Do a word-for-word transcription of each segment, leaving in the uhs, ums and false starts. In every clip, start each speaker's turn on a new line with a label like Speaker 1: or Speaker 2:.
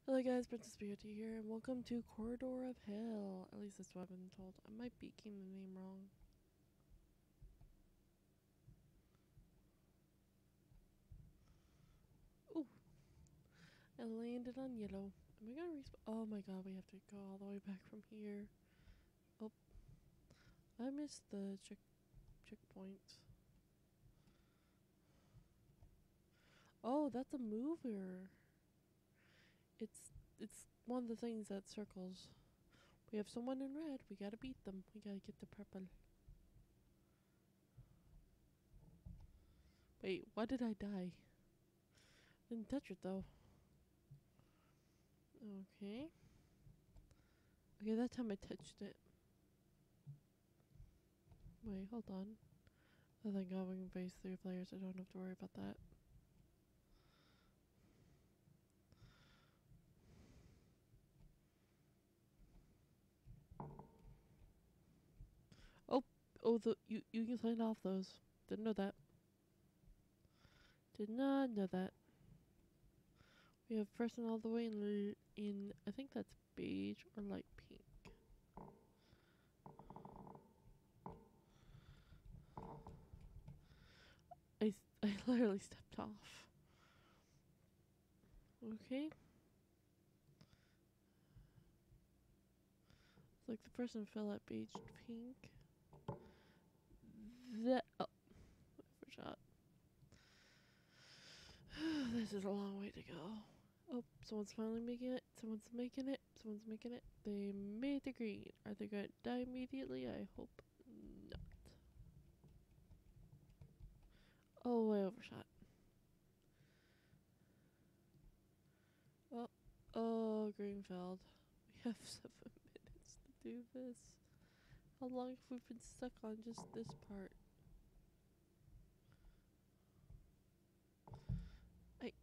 Speaker 1: Hello guys, Princessprt here, and welcome to Corridor of Hell. At least that's what I've been told. I might be getting the name wrong. Ooh, I landed on yellow. Am I gonna respawn? Oh my god, we have to go all the way back from here. Oh, I missed the check checkpoint. Oh, that's a mover. It's it's one of the things that circles. We have someone in red. We gotta beat them. We gotta get the purple. Wait, why did I die? Didn't touch it though. Okay. Okay, that time I touched it. Wait, hold on. Oh thank god we can face three players. I don't have to worry about that. Oh, oh, the you you can sign off those. Didn't know that. Did not know that. We have person all the way in in I think that's beige or light pink. I I literally stepped off. Okay. It's like the person fell at beige pink. That oh, overshot. This is a long way to go. Oh, someone's finally making it. Someone's making it. Someone's making it. They made the green. Are they going to die immediately? I hope not. Oh, I overshot. Oh, oh, green failed. We have seven minutes to do this. How long have we been stuck on just this part? I,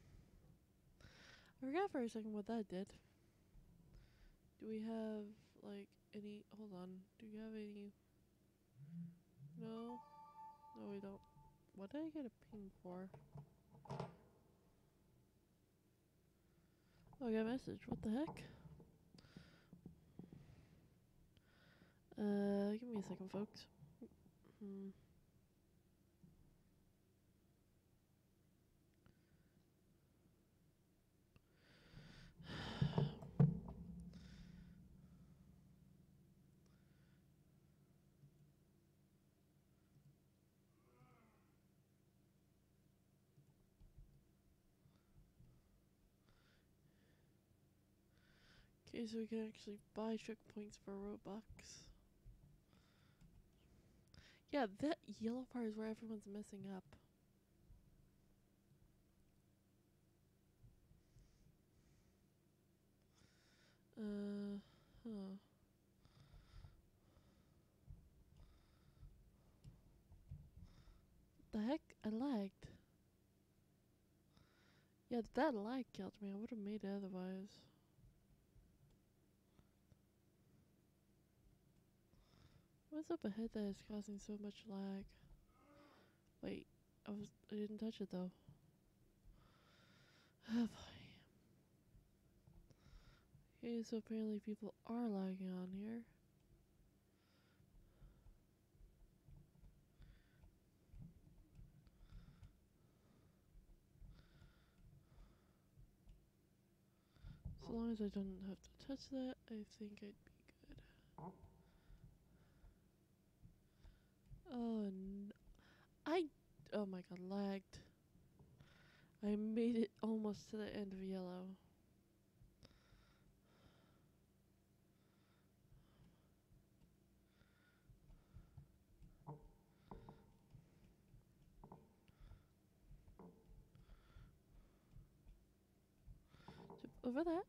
Speaker 1: I forgot for a second what that did. Do we have, like, any... Hold on. Do we have any... No? No, we don't. What did I get a ping for? Oh, I got a message. What the heck? Uh, give me a second, folks. Hmm. Okay, so we can actually buy checkpoints for Roblox. Yeah, that yellow part is where everyone's messing up. Uh, huh. The heck? I lagged. Yeah, that lag killed me. I would have made it otherwise. What's up ahead that is causing so much lag? Wait, I was I didn't touch it though. Oh boy. Okay, so apparently people are lagging on here. So long as I don't have to touch that, I think I'd be good. Oh no. I oh my god, lagged. I made it almost to the end of yellow. Jump over that.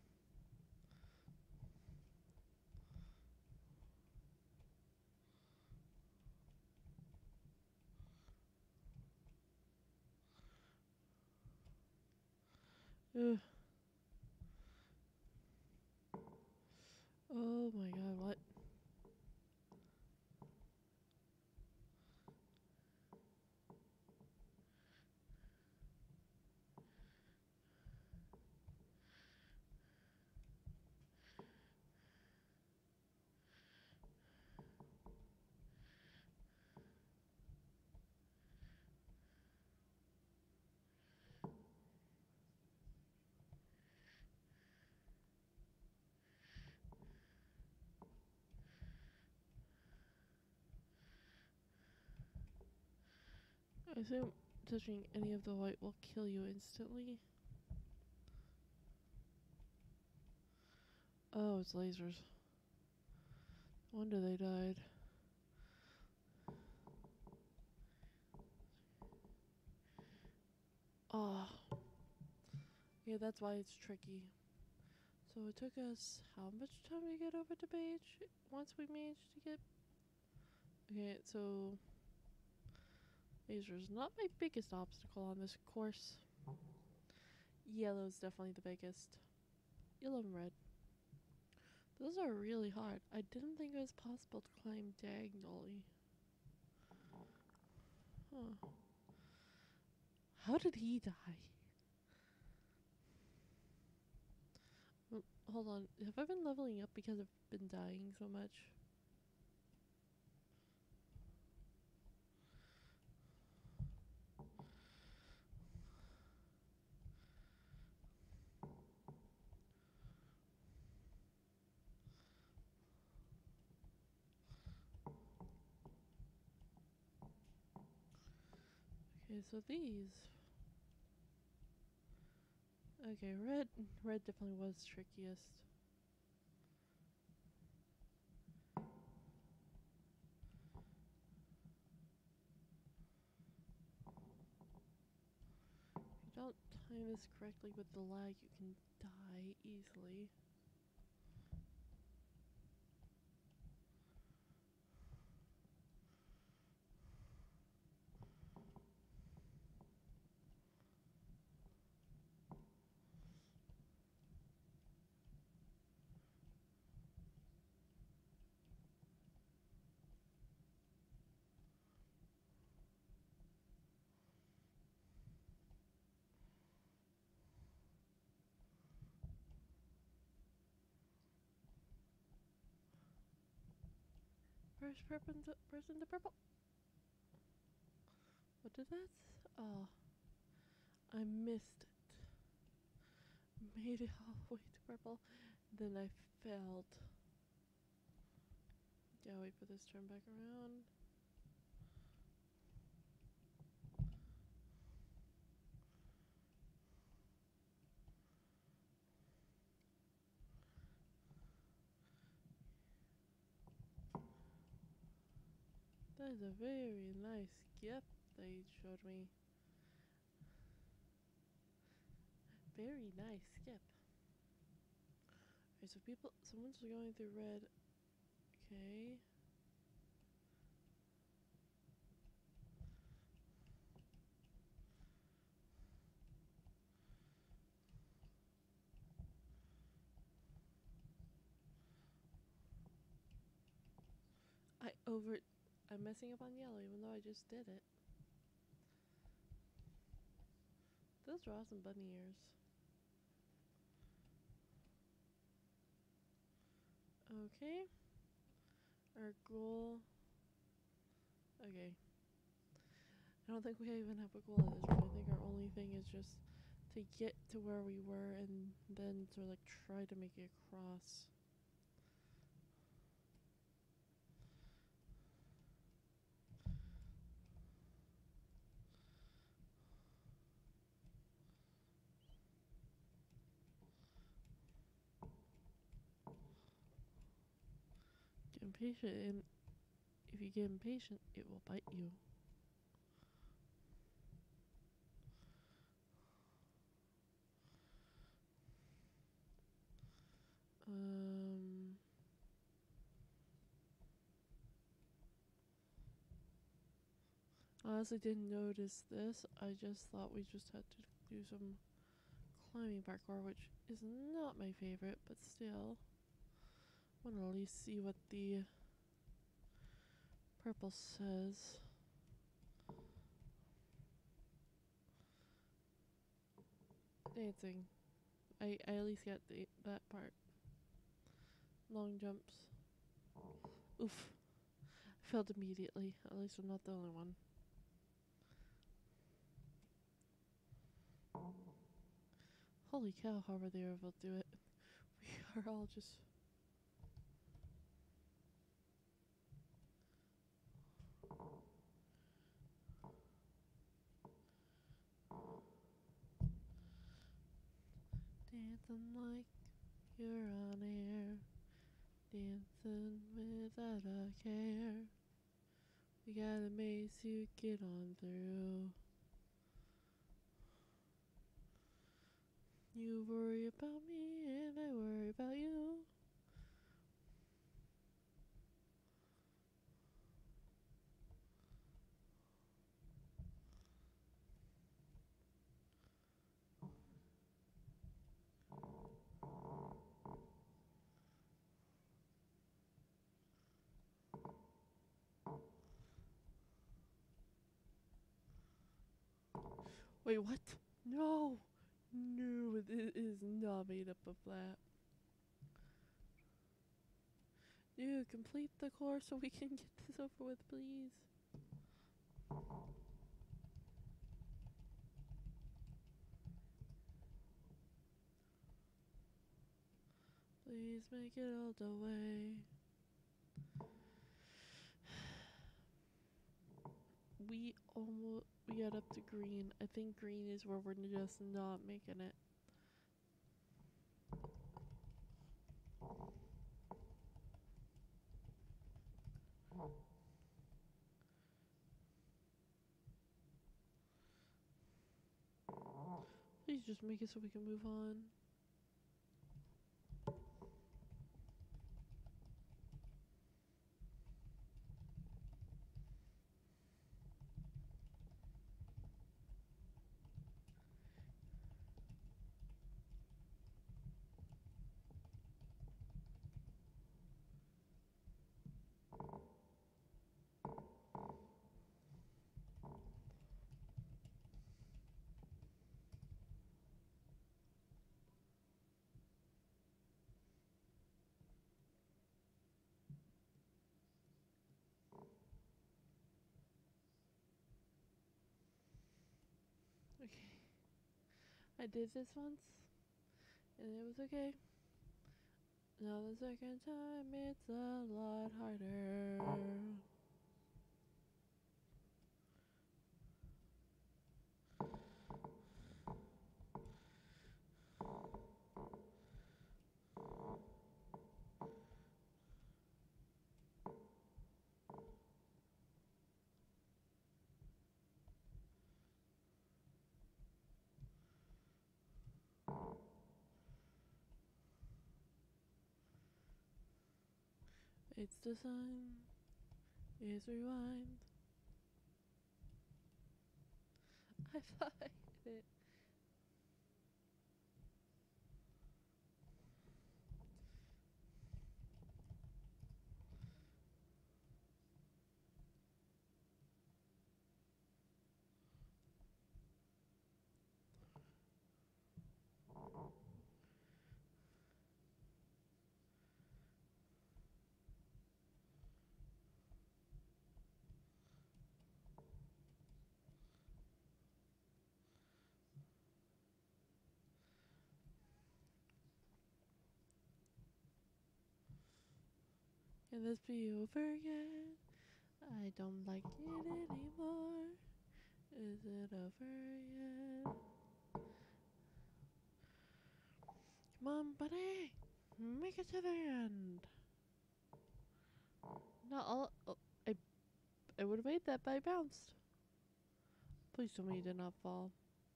Speaker 1: Ugh. Oh my god, what? I assume touching any of the white will kill you instantly. Oh, it's lasers. No wonder they died. Oh. Yeah, that's why it's tricky. So it took us how much time to get over to page once we managed to get... Okay, so... Laser's not my biggest obstacle on this course. Yellow's definitely the biggest. Yellow and red. Those are really hard. I didn't think it was possible to climb diagonally. Huh. How did he die? Mm, hold on. Have I been leveling up because I've been dying so much? Okay, so these... Okay, red red definitely was trickiest. If you don't time this correctly with the lag, you can die easily. First person to, person to purple. What did that? Oh, I missed it. Made it halfway to purple, then I failed. Yeah, wait for this turn back around. That is a very nice gift they showed me. Very nice skip. Okay, so people, someone's going through red. Okay. I over, I'm messing up on yellow even though I just did it. Those are awesome bunny ears. Okay. Our goal. Okay. I don't think we even have a goal at this point. I think our only thing is just to get to where we were and then to like try to make it across. Get impatient, and if you get impatient, it will bite you. Um, I honestly didn't notice this. I just thought we just had to do some climbing parkour, which is not my favorite, but still. I want to at least see what the purple says. Dancing. I, I at least got the, that part. Long jumps. Oof. Failed immediately. At least I'm not the only one. Holy cow, how were they able to do it? We are all just... Dancing like you're on air. Dancing without a care. We got a maze to get on through. You worry about me and I worry about you. Wait, what? No! No, it is not made up of that. Dude, complete the course so we can get this over with, please. Please make it all the way. We almost we got up to green. I think green is where we're just not making it. Please just make it so we can move on. Okay. I did this once, and it was okay. Now the second time, it's a lot harder. It's the sun. It's rewind. I thought I hit it. Can this be over yet? I don't like it anymore. Is it over yet? Come on, buddy. Make it to the end. Not all. Oh, I, I would have made that, but I bounced. Please tell me you did not fall.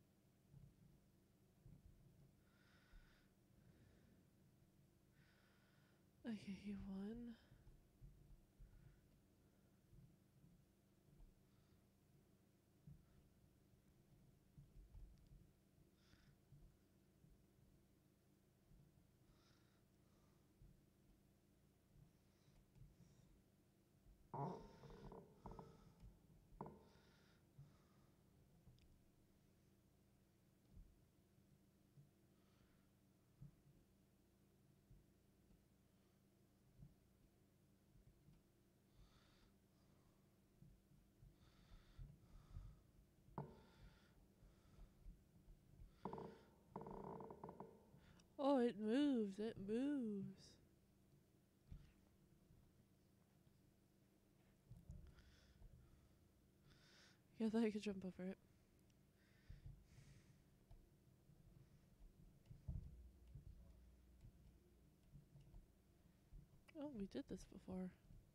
Speaker 1: Okay, you won. Oh, it moves. It moves. Yeah, I thought I could jump over it. Oh, we did this before.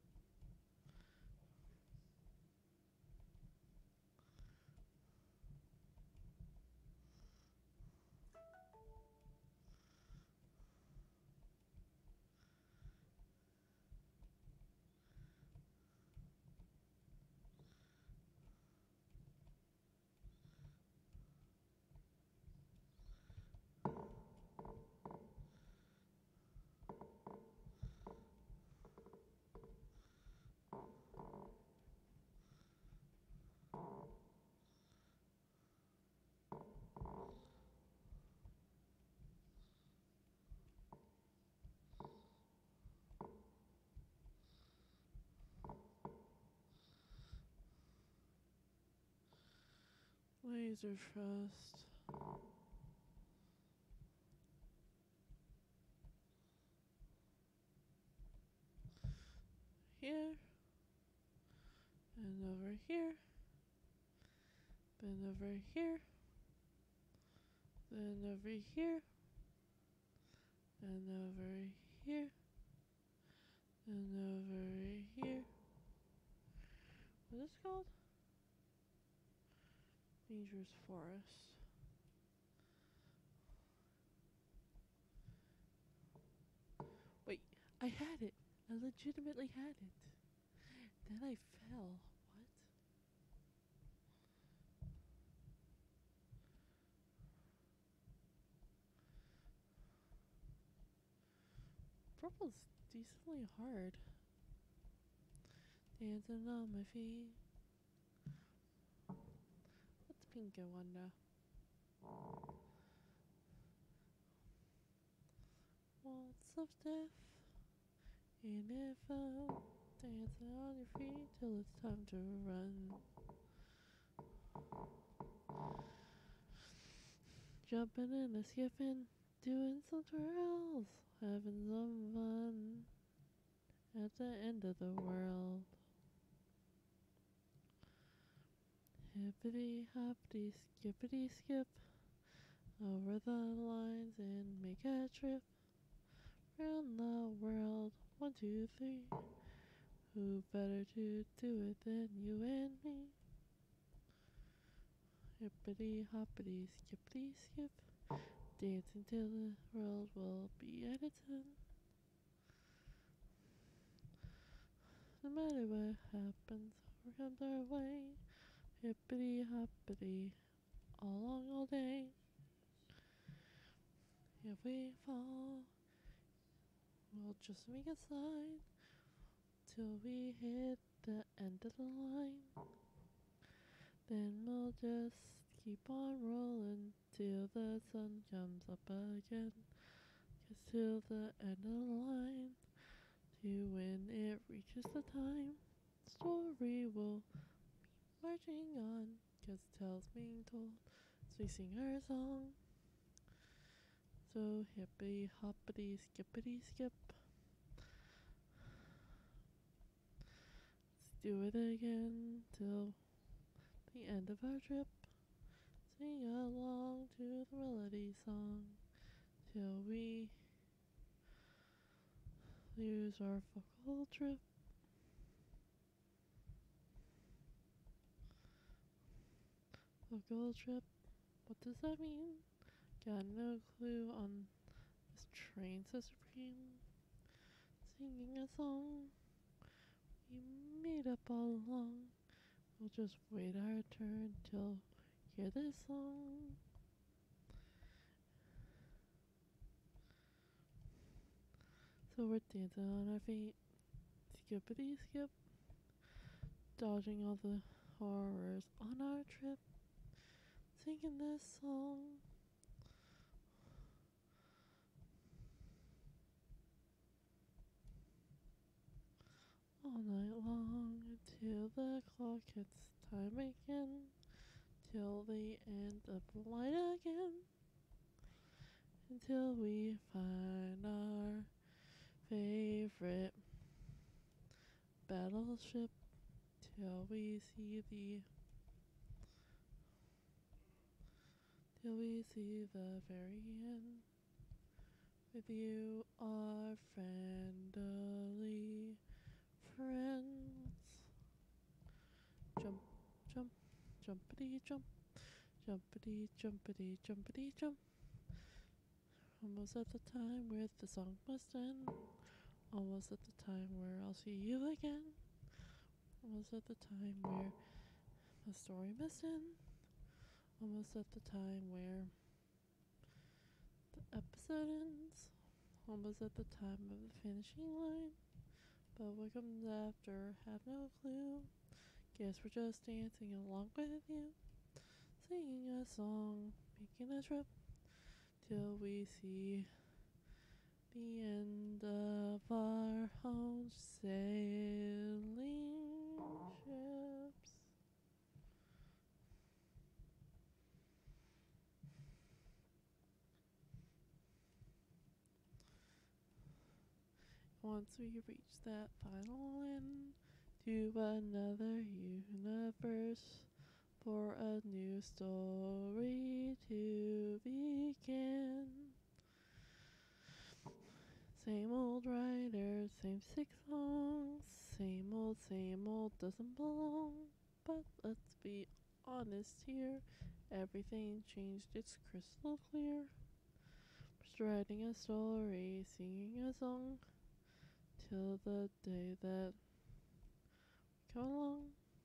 Speaker 1: Laser trust. Here. And over here. Then over here. Then over here. And over here. And over here. What is it called? Dangerous forest. Wait, I had it. I legitimately had it. Then I fell. What? Purple's decently hard. Dancing on my feet. What's pink, I wonder? Waltz of death. And if I'm dancing on your feet till it's time to run. Jumping and a skipping, doing some twirls, having some fun at the end of the world. Hippity hoppity skippity skip over the lines and make a trip round the world. One, two, three. Who better to do it than you and me? Hippity hoppity skippity skip, dancing till the world will be at its end. No matter what happens or comes our way, hippity hoppity, all along all day. If we fall, we'll just make a slide till we hit the end of the line. Then we'll just keep on rolling till the sun comes up again. 'Cause till the end of the line, to when it reaches the time, story will be marching on. 'Cause tales being told as we sing our song. So hippity hoppity skippity skip. Let's do it again till the end of our trip. Sing along to the melody song till we lose our focal trip. Focal trip, what does that mean? Got no clue on this train, says Supreme. Singing a song we made up all along. We'll just wait our turn till hear this song. So we're dancing on our feet, skippity skip, dodging all the horrors on our trip, singing this song. All night long until the clock hits time again, till the end of the line again, until we find our favorite battleship, till we see the till we see the very end, With you are friendly friends. Jump, jump, jumpity jump, jumpity jumpity jumpity jump. Almost at the time where the song must end. Almost at the time where I'll see you again. Almost at the time where the story must end. Almost at the time where the episode ends. Almost at the time of the finishing line. But what comes after, have no clue. Guess we're just dancing along with you. Singing a song, making a trip. Till we see the end of our own sailing ships. Once we reach that final end to another universe for a new story to begin. Same old writer, same six songs. Same old, same old doesn't belong. But let's be honest here. Everything changed, it's crystal clear. Just writing a story, singing a song. Till the day that we come along.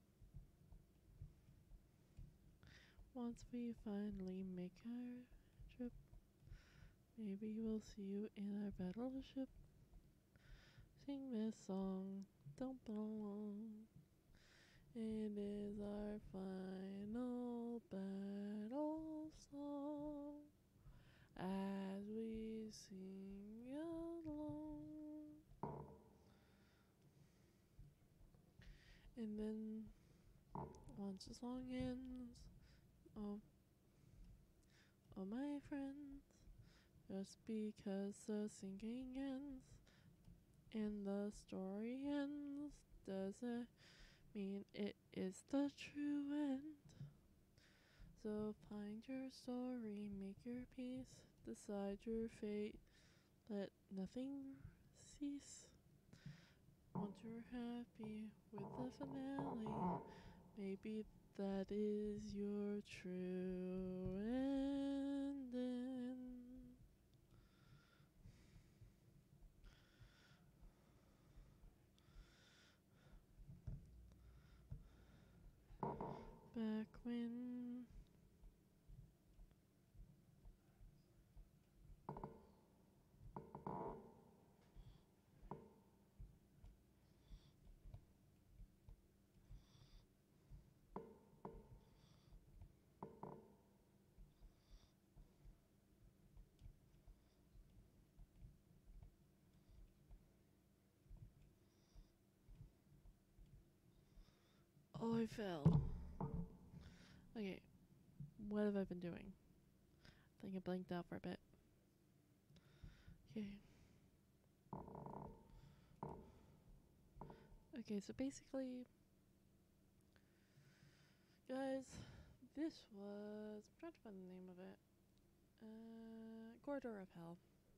Speaker 1: Once we finally make our trip, maybe we'll see you in our battleship. Sing this song, don't belong. It is our final battle song as we sing along. And then once the song ends, oh, oh my friends, just because the singing ends and the story ends doesn't mean it is the true end. So find your story, make your peace, decide your fate, let nothing cease. Once you're happy with the finale, maybe that is your true ending. Back when oh, I fell. Okay, what have I been doing? I think I blanked out for a bit. Okay. Okay, so basically, guys, this was, I'm trying to find the name of it. Uh, Corridor of Hell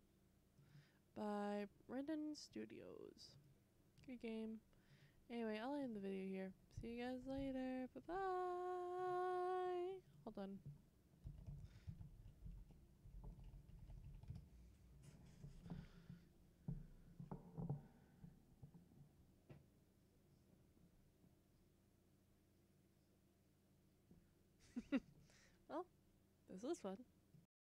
Speaker 1: by Brendan Studios. Good game. Anyway, I'll end the video here. See you guys later. Bye bye. Hold on. Well, this was fun.